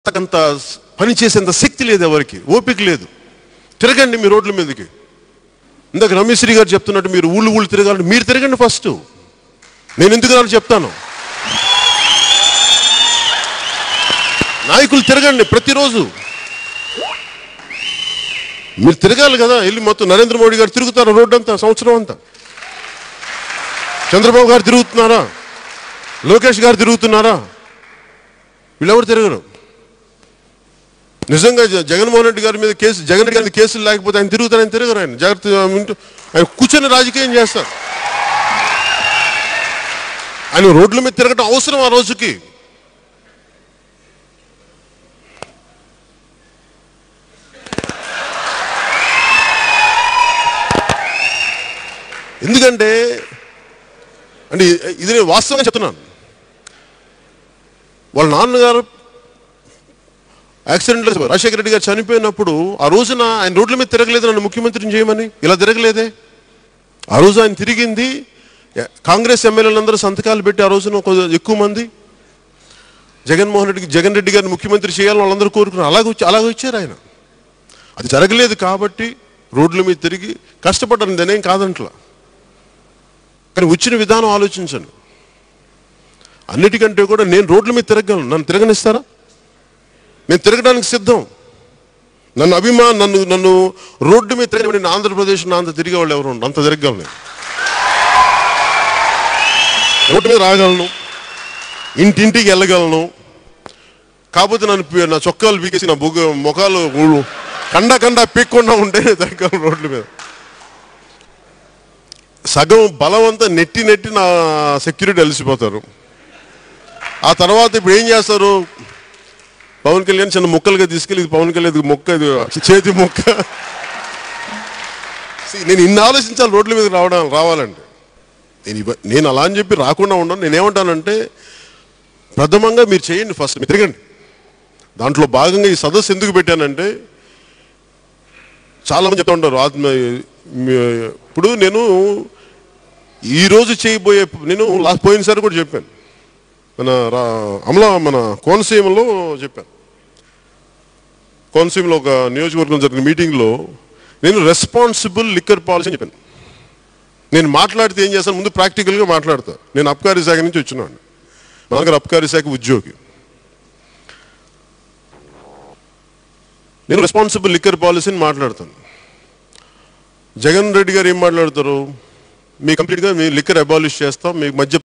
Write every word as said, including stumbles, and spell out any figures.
అంత పని చేసేంత శక్తి లేదు, ఎవరికి ఓపిక లేదు. తిరగండి మీ రోడ్ల మీదకి. ఇందాక రమేశ్వరి గారు చెప్తున్నట్టు మీరు ఊళ్ళు ఊళ్ళు తిరగాలంటే మీరు తిరగండి ఫస్ట్. నేను ఎందుకు అని చెప్తాను. నాయకులు తిరగండి ప్రతిరోజు. మీరు తిరగాలి కదా. వెళ్ళి మొత్తం నరేంద్ర మోడీ గారు తిరుగుతారు రోడ్డు అంతా సంవత్సరం అంతా. చంద్రబాబు గారు తిరుగుతున్నారా, లోకేష్ గారు తిరుగుతున్నారా? వీళ్ళెవరు తిరగరు. నిజంగా జగన్మోహన్ రెడ్డి గారి మీద కేసు జగన్ రెడ్డి గారి కేసులు లేకపోతే ఆయన తిరుగుతారు, ఆయన తిరగరు. ఆయన జాగ్రత్త ఆయన కూర్చొని రాజకీయం చేస్తారు. ఆయన రోడ్ల మీద తిరగటం అవసరం ఆ రోజుకి. ఎందుకంటే అంటే ఇది నేను వాస్తవంగా చెప్తున్నాను. వాళ్ళ నాన్నగారు యాక్సిడెంట్లో రాజశేఖర రెడ్డి గారు చనిపోయినప్పుడు ఆ రోజున ఆయన రోడ్ల మీద తిరగలేదు నన్ను ముఖ్యమంత్రిని చేయమని. ఇలా తిరగలేదే. ఆ రోజు ఆయన తిరిగింది కాంగ్రెస్ ఎమ్మెల్యేలందరూ సంతకాలు పెట్టి ఆ రోజున ఎక్కువ మంది జగన్మోహన్ రెడ్డికి జగన్ రెడ్డి గారిని ముఖ్యమంత్రి చేయాలని వాళ్ళందరూ కోరుకున్నారు. అలాగే వచ్చి అలాగే వచ్చారు ఆయన. అది జరగలేదు కాబట్టి రోడ్ల మీద తిరిగి కష్టపడ్డాను, నేనేం కాదంట్లా. కానీ వచ్చిన విధానం ఆలోచించండి. అన్నిటికంటే కూడా నేను రోడ్ల మీద తిరగలను. నన్ను తిరగనిస్తారా? నేను తిరగడానికి సిద్ధం. నన్ను అభిమానం నన్ను నన్ను రోడ్డు మీద తిరగ నేను ఆంధ్రప్రదేశ్ అంత తిరిగే వాళ్ళు ఎవరు అంత తిరగలను. రోడ్డు మీద రాగలను, ఇంటింటికి వెళ్ళగలను. కాకపోతే నన్ను నా చొక్కాలు పీకేసి నా బుగ్గ ముఖాలు కండ కండ పీక్కుండా ఉంటే తిరగలను రోడ్ల మీద. సగం బలం అంతా నెట్టి నెట్టి నా సెక్యూరిటీ అలసిపోతారు. ఆ తర్వాత ఇప్పుడు ఏం చేస్తారు, పవన్ కళ్యాణ్ చిన్న ముక్కలుగా తీసుకెళ్ళి పవన్ కళ్యాణ్ మొక్క ఇది చేతి మొక్క. నేను ఇన్ని ఆలోచించాలి రోడ్ల మీద రావడం రావాలంటే. నేను నేను అలా అని చెప్పి రాకుండా ఉండను. నేనేమంటానంటే ప్రథమంగా మీరు చేయండి, ఫస్ట్ మీరు తిరగండి. దాంట్లో భాగంగా ఈ సదస్సు ఎందుకు పెట్టానంటే చాలామంది చెప్తా ఉంటారు ఆత్మ. ఇప్పుడు నేను ఈరోజు చేయబోయే నేను లాస్ట్ పోయినసారి కూడా చెప్పాను, మన అమలా మన కోనసీమలో చెప్పాను. కోనసీమలో ఒక నియోజకవర్గం జరిగిన మీటింగ్లో నేను రెస్పాన్సిబుల్ లిక్కర్ పాలసీ అని చెప్పాను. నేను మాట్లాడితే ఏం చేస్తాను, ముందు ప్రాక్టికల్గా మాట్లాడతా. నేను అబ్కారీ శాఖ నుంచి వచ్చినాను, మా దగ్గర అబ్కారీ శాఖ ఉద్యోగి. నేను రెస్పాన్సిబుల్ లిక్కర్ పాలసీని మాట్లాడతాను. జగన్ రెడ్డి గారు ఏం మాట్లాడతారు, మీ కంప్లీట్గా మీ లిక్కర్ అబాలిష్ చేస్తాం, మీకు మధ్య